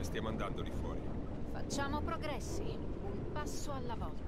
stiamo andando lì fuori? Facciamo progressi, un passo alla volta.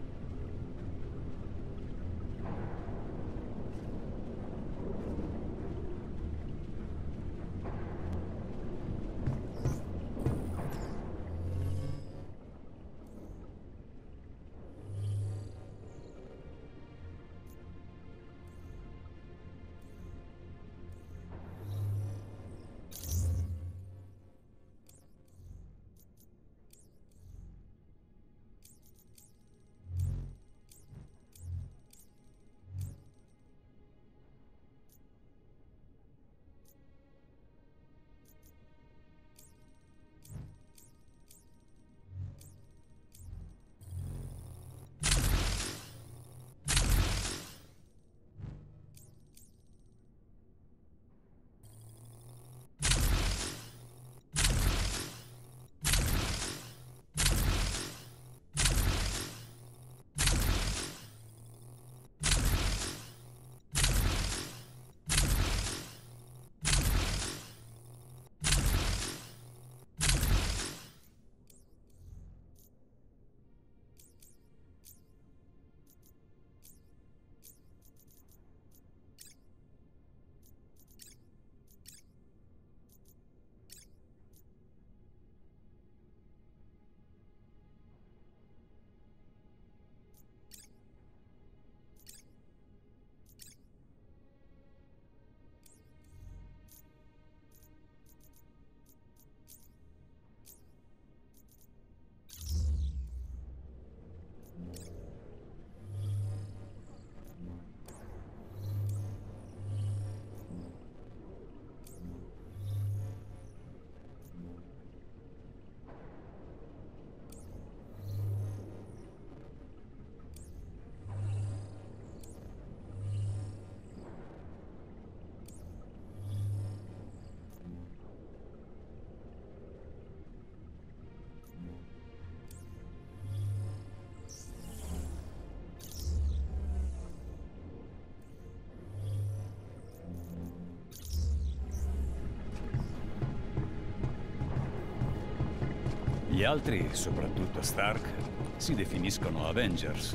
Gli altri, soprattutto Stark, si definiscono Avengers.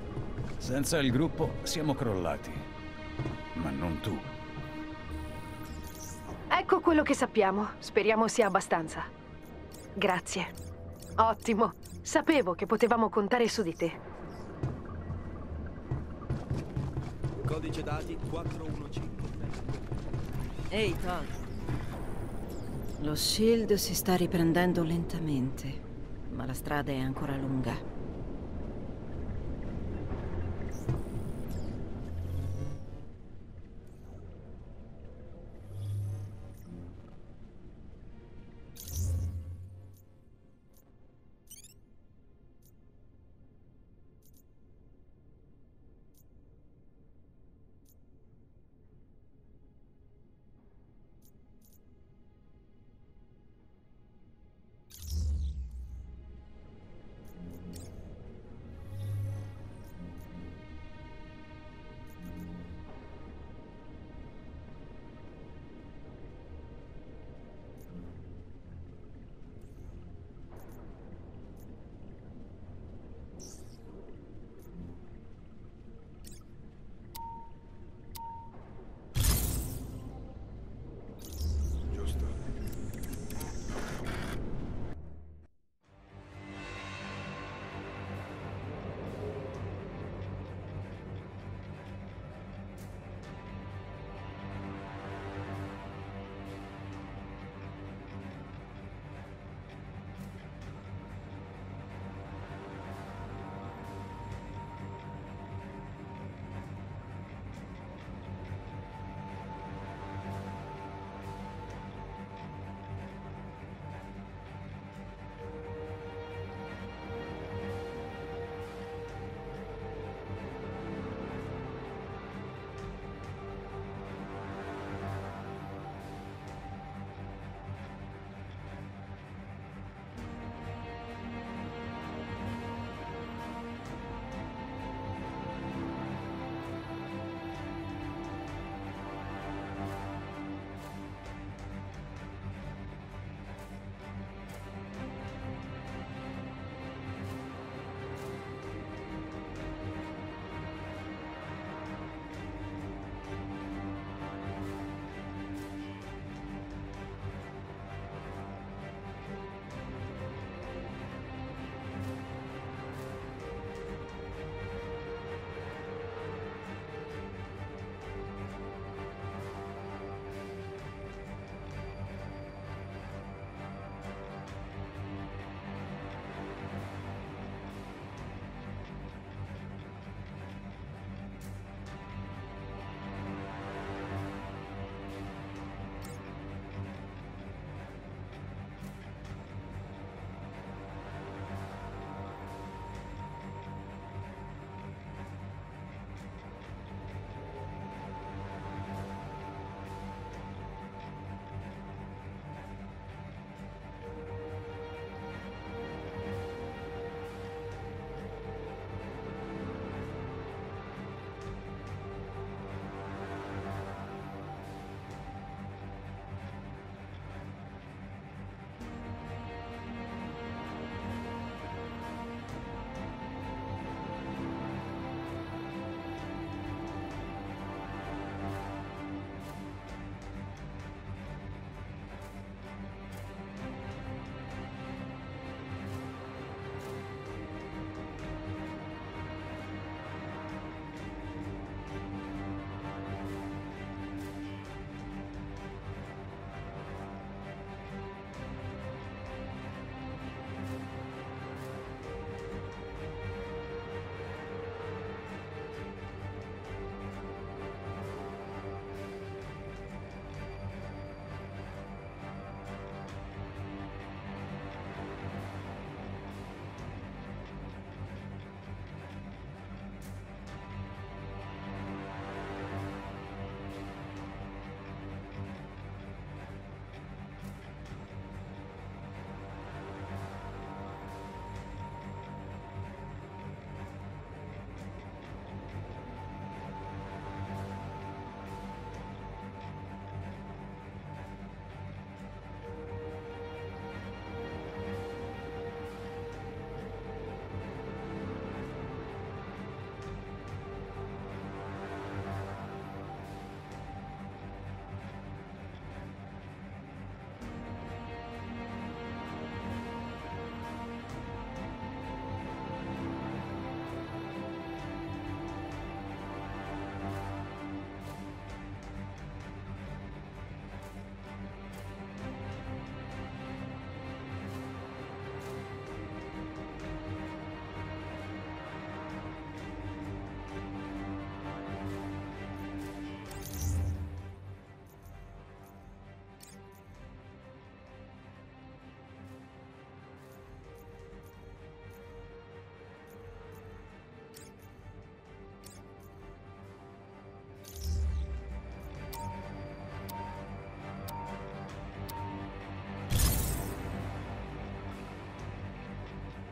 Senza il gruppo siamo crollati. Ma non tu. Ecco quello che sappiamo. Speriamo sia abbastanza. Grazie. Ottimo. Sapevo che potevamo contare su di te. Codice dati 415. Ehi, Todd. Lo Shield si sta riprendendo lentamente, ma la strada è ancora lunga.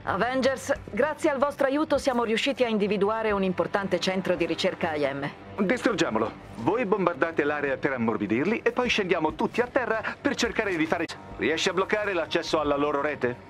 Avengers, grazie al vostro aiuto siamo riusciti a individuare un importante centro di ricerca IM. Distruggiamolo. Voi bombardate l'area per ammorbidirli e poi scendiamo tutti a terra per cercare di fare... Riesci a bloccare l'accesso alla loro rete?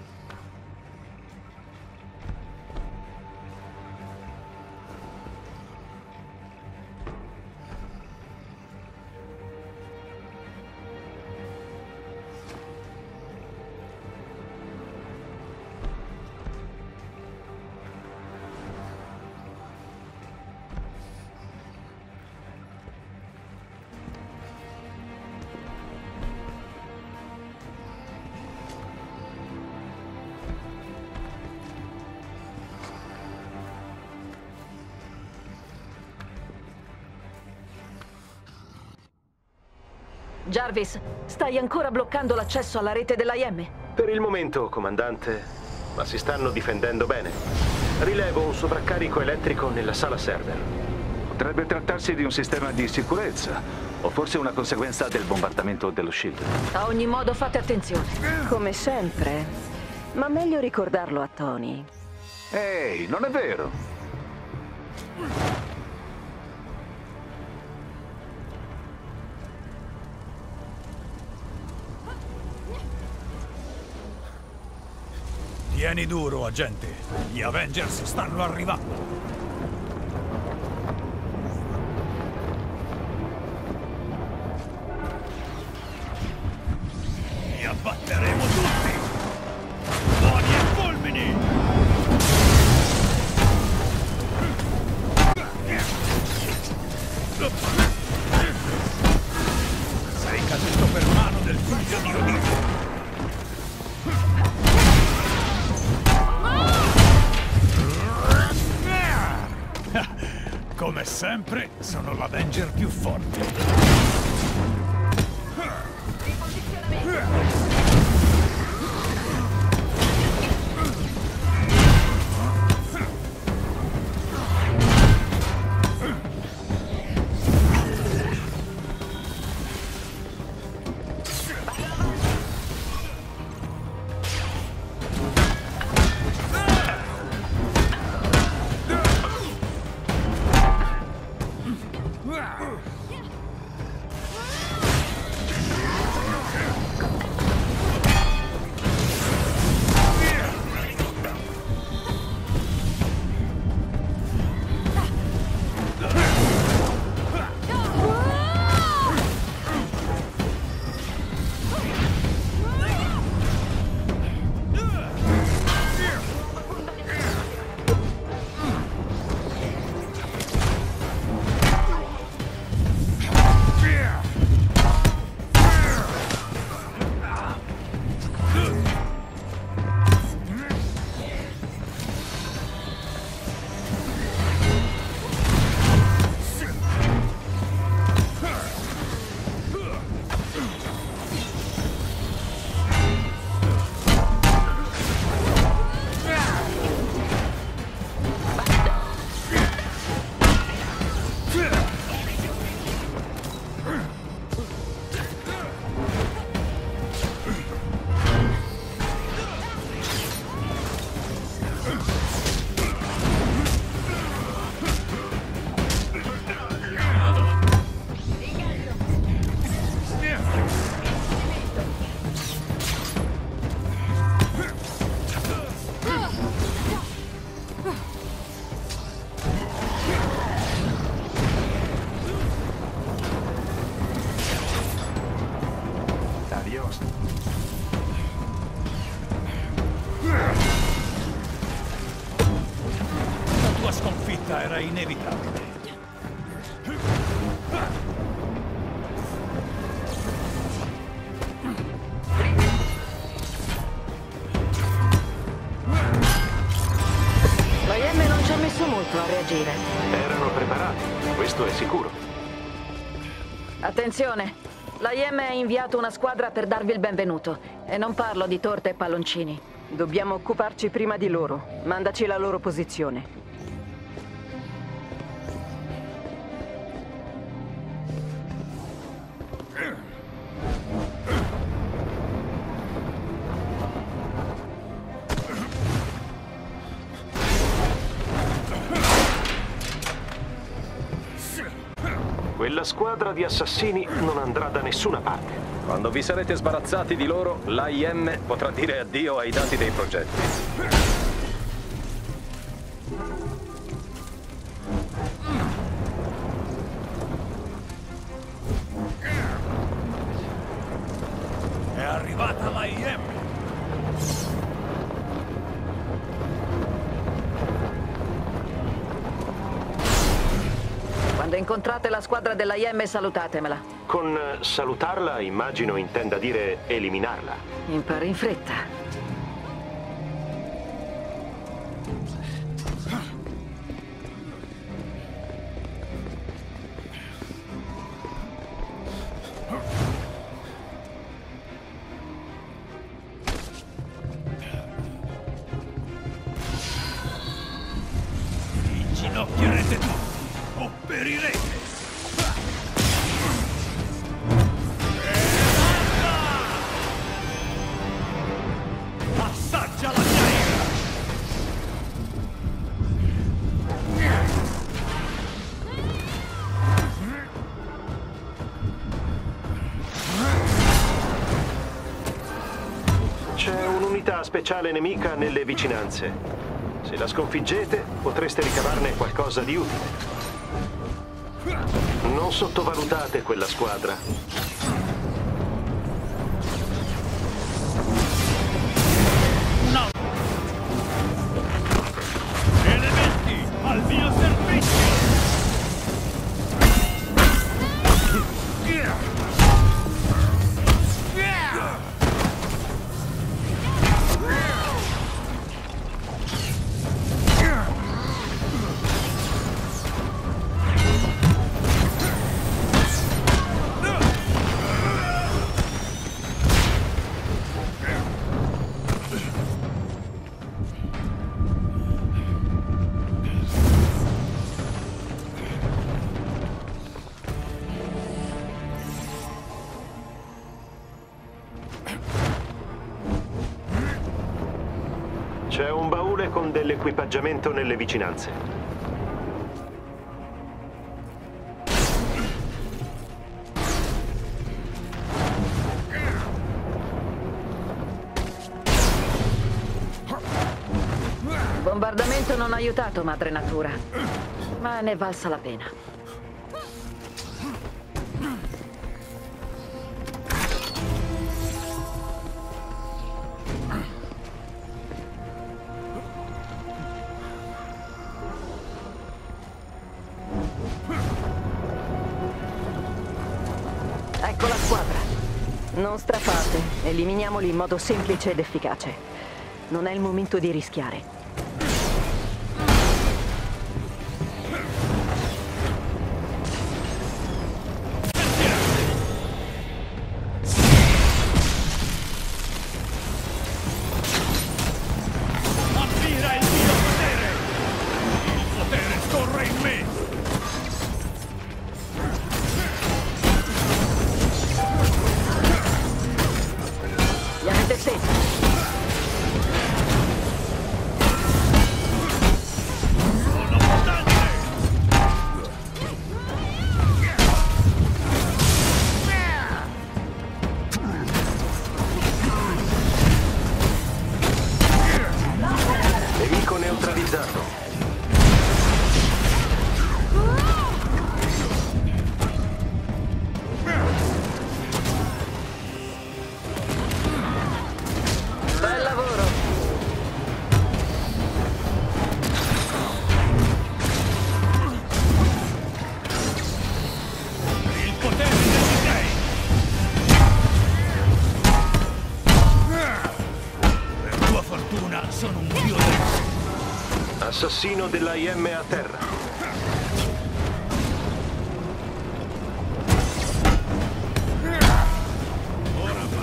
Jarvis, stai ancora bloccando l'accesso alla rete dell'IM? Per il momento, comandante, ma si stanno difendendo bene. Rilevo un sovraccarico elettrico nella sala server. Potrebbe trattarsi di un sistema di sicurezza, o forse una conseguenza del bombardamento dello Shield. A ogni modo fate attenzione. Come sempre. Ma meglio ricordarlo a Tony. Ehi, non è vero! Tieni duro, agente. Gli Avengers stanno arrivando. Li abbatteremo tutti! Buoni e fulmini! Sei caduto per mano del figlio di Odino! Come sempre, sono l'Avenger più forte. La tua sconfitta era inevitabile. L'IM non ci ha messo molto a reagire. Erano preparati, questo è sicuro. Attenzione! L'IM ha inviato una squadra per darvi il benvenuto. E non parlo di torte e palloncini. Dobbiamo occuparci prima di loro. Mandaci la loro posizione. Quella squadra di assassini non andrà da nessuna parte. Quando vi sarete sbarazzati di loro, l'AIM potrà dire addio ai dati dei progetti. È arrivata l'AIM! Quando incontrate la squadra dell'AIM, salutatemela. Con salutarla immagino intenda dire eliminarla. Impari in fretta. Inginocchierete tutti o perirete! Assaggia la chiarira! C'è un'unità speciale nemica nelle vicinanze. Se la sconfiggete, potreste ricavarne qualcosa di utile. Non sottovalutate quella squadra. No! Elementi al mio servizio! C'è un baule con dell'equipaggiamento nelle vicinanze. Il bombardamento non ha aiutato Madre Natura, ma ne è valsa la pena. Ecco la squadra. Non strafate, eliminiamoli in modo semplice ed efficace. Non è il momento di rischiare. Ammira il mio potere! Il potere scorre in me! Li avete stesi? Sono potente! Nemico neutralizzato. Bel lavoro! Il potere degli dei! Per tua fortuna sono un dio denso. Assassino dell'AIM a terra. Ora va!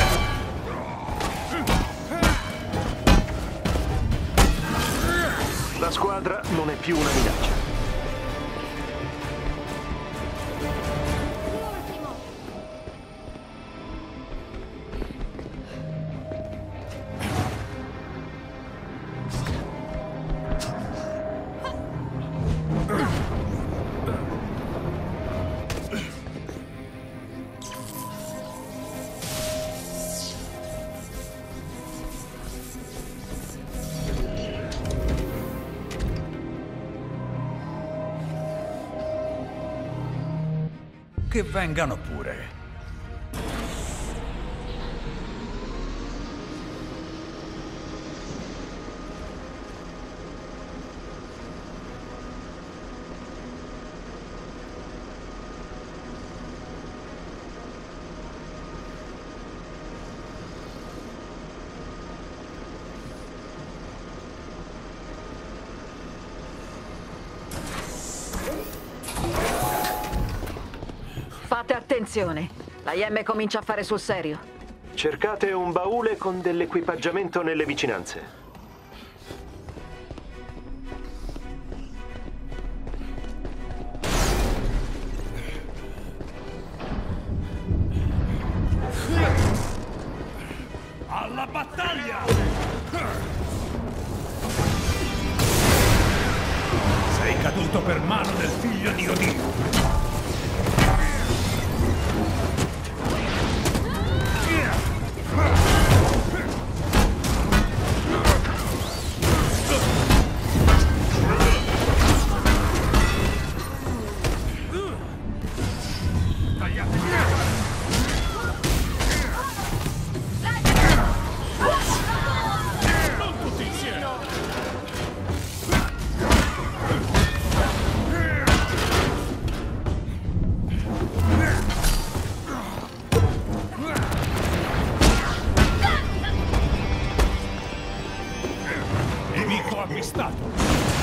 La squadra non è più una minaccia. Che vengano pure. Fate attenzione. La IM comincia a fare sul serio. Cercate un baule con dell'equipaggiamento nelle vicinanze. Alla battaglia! Sei caduto per mano del figlio di Odino. Nemico avvistato!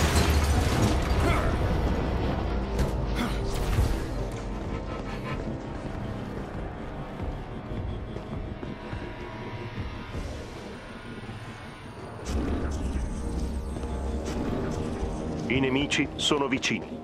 I nemici sono vicini.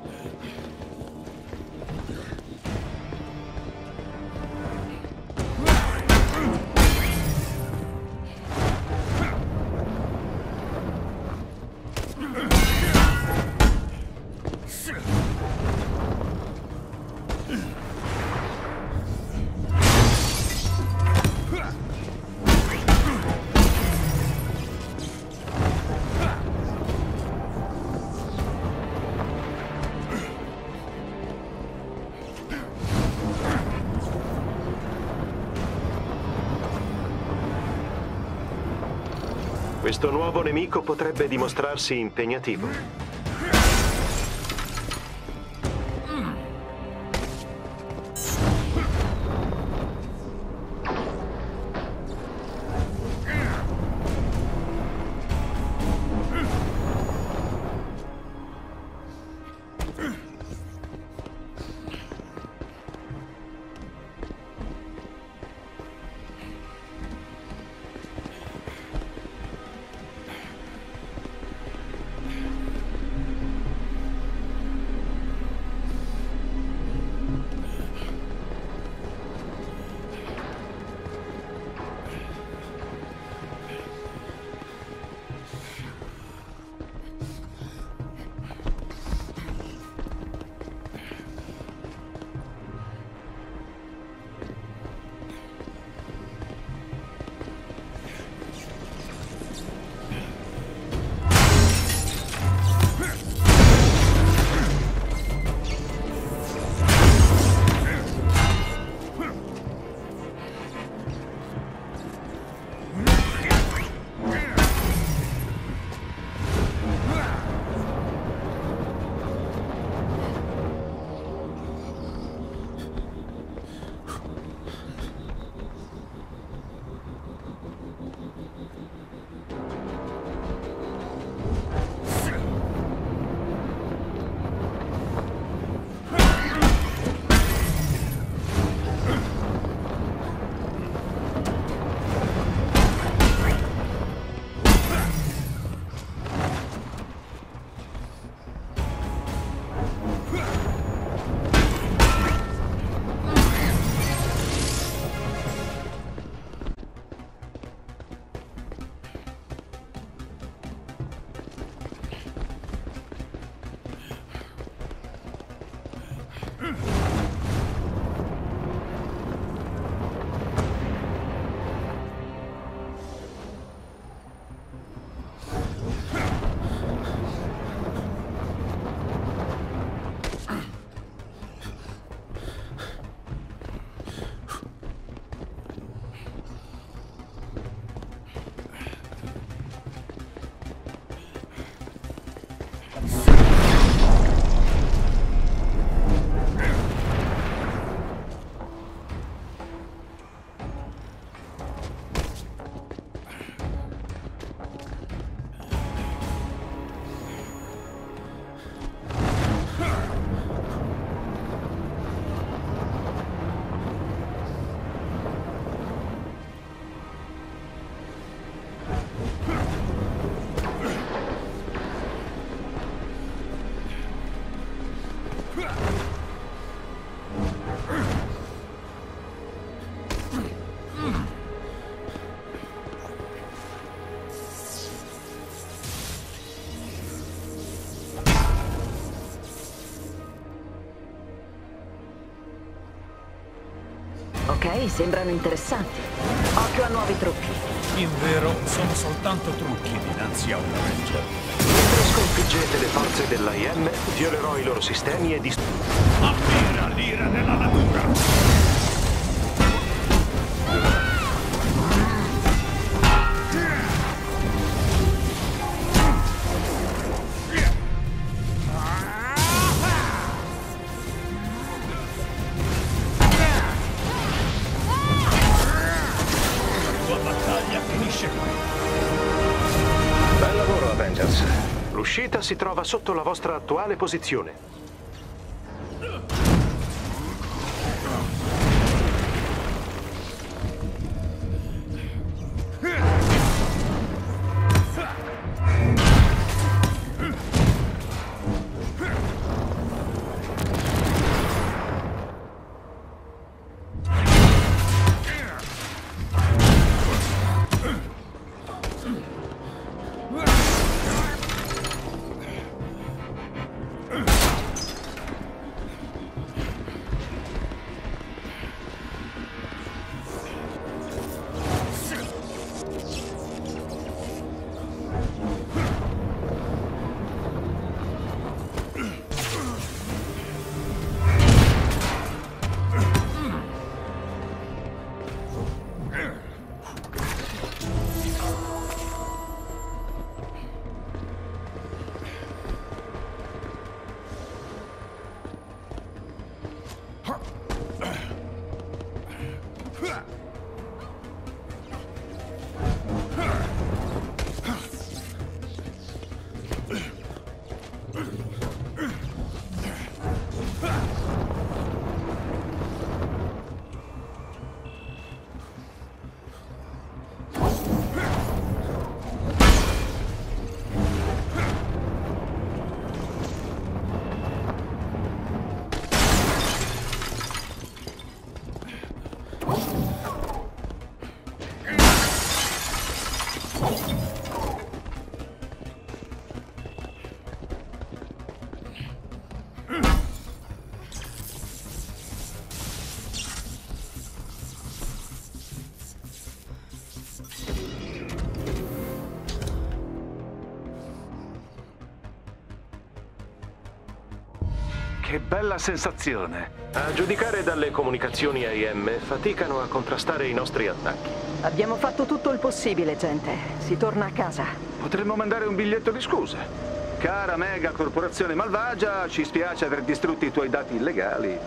Questo nuovo nemico potrebbe dimostrarsi impegnativo. Ok, sembrano interessanti. Occhio a nuovi trucchi. In vero, sono soltanto trucchi dinanzi a un Avenger. Mentre sconfiggete le forze dell'AIM, violerò i loro sistemi e Ammira l'ira della natura! Bel lavoro, Avengers. L'uscita si trova sotto la vostra attuale posizione. Che bella sensazione. A giudicare dalle comunicazioni AIM, faticano a contrastare i nostri attacchi. Abbiamo fatto tutto il possibile, gente. Si torna a casa. Potremmo mandare un biglietto di scusa. Cara mega corporazione malvagia, ci spiace aver distrutto i tuoi dati illegali.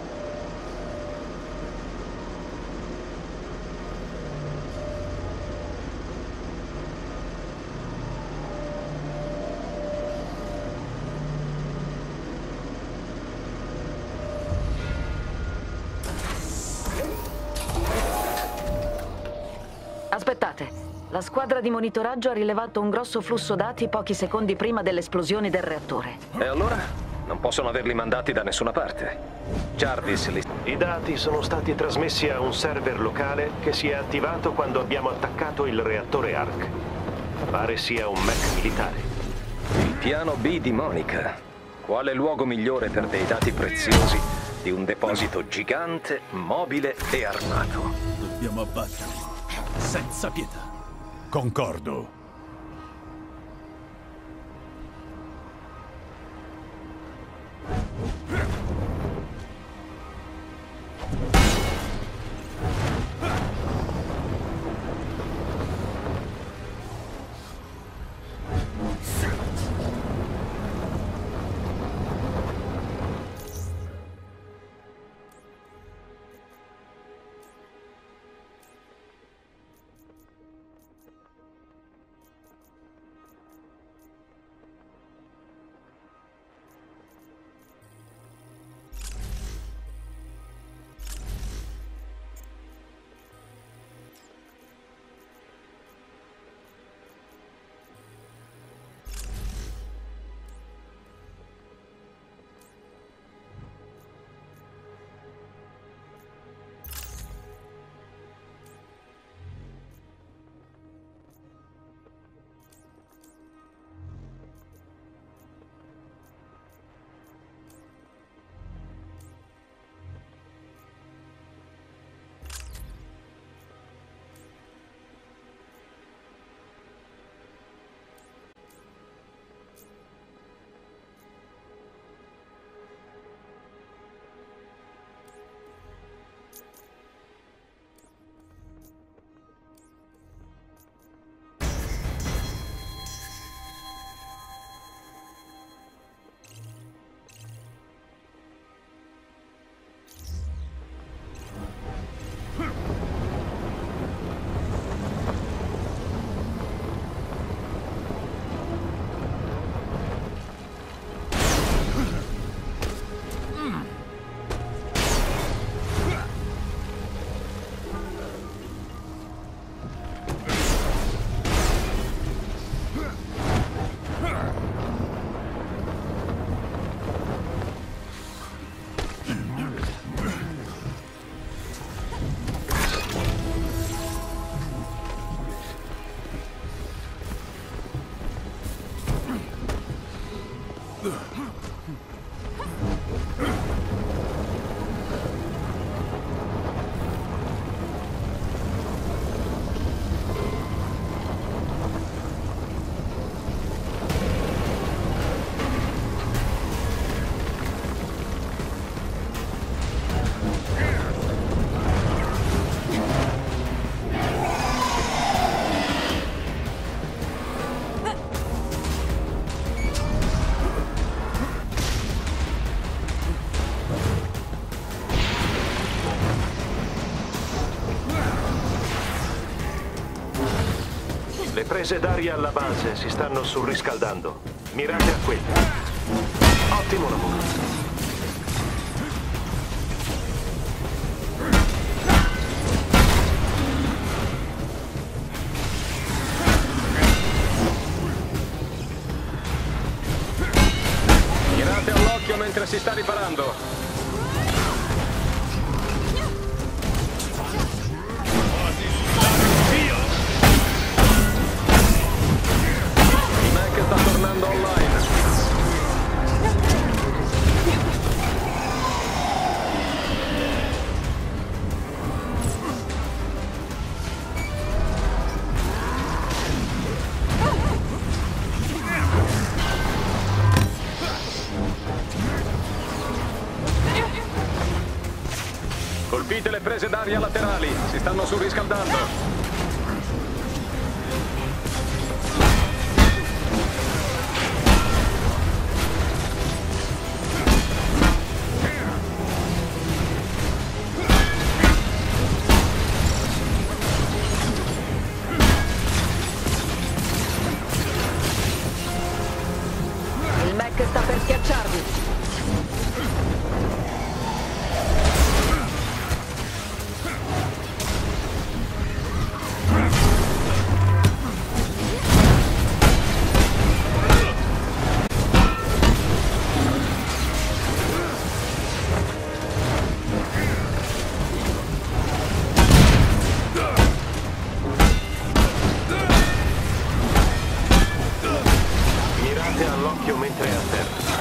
Aspettate, la squadra di monitoraggio ha rilevato un grosso flusso dati pochi secondi prima dell'esplosione del reattore. E allora? Non possono averli mandati da nessuna parte. Jarvis li... I dati sono stati trasmessi a un server locale che si è attivato quando abbiamo attaccato il reattore ARC. Pare sia un mech militare. Il piano B di Monica. Quale luogo migliore per dei dati preziosi di un deposito gigante, mobile e armato? Dobbiamo abbatterli. Senza pietà. Concordo. Le prese d'aria alla base si stanno surriscaldando. Mirate a quelle. Ottimo lavoro. Mirate all'occhio mentre si sta riparando. Il mech sta tornando online. Colpite le prese d'aria laterali, si stanno surriscaldando. Il mech sta per schiacciarvi. Mirate all'occhio mentre è a terra.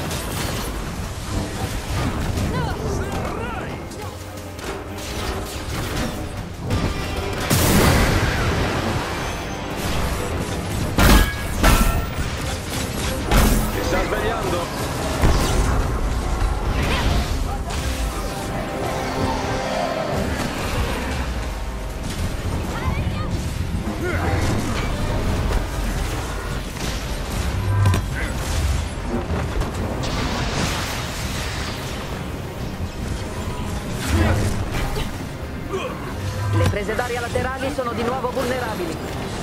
Si sta svegliando. Le prese d'aria laterali sono di nuovo vulnerabili.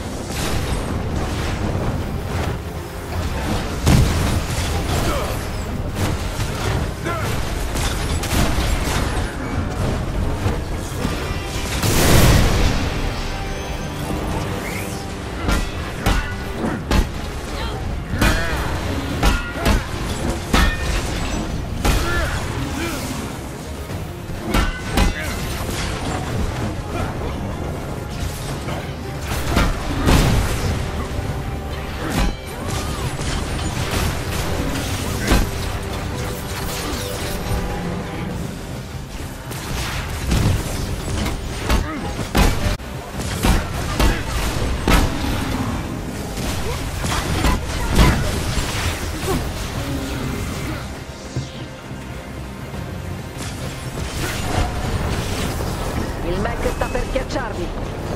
Il mech sta per schiacciarvi.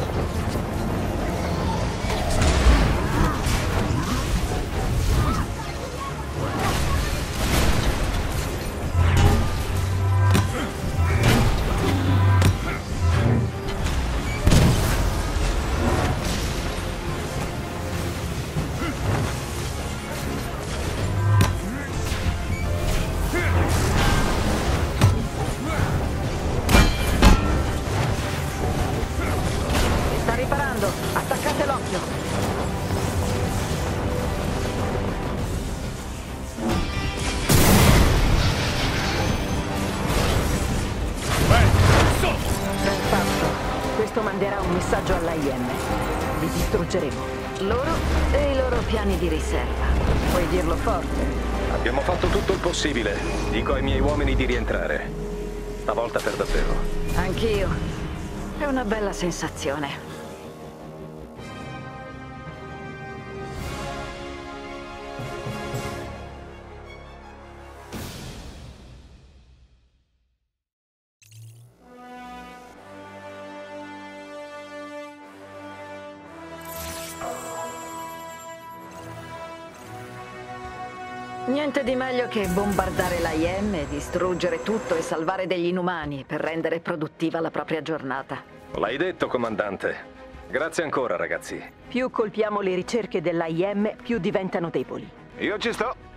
Sta riparando. Attaccate l'occhio. Ben fatto. Questo manderà un messaggio all'AIM. Li distruggeremo. Loro e i loro piani di riserva. Puoi dirlo forte. Abbiamo fatto tutto il possibile. Dico ai miei uomini di rientrare. Stavolta per davvero. Anch'io. È una bella sensazione. Niente di meglio che bombardare l'AIM, distruggere tutto e salvare degli inumani per rendere produttiva la propria giornata. L'hai detto, comandante. Grazie ancora, ragazzi. Più colpiamo le ricerche dell'AIM, più diventano deboli. Io ci sto.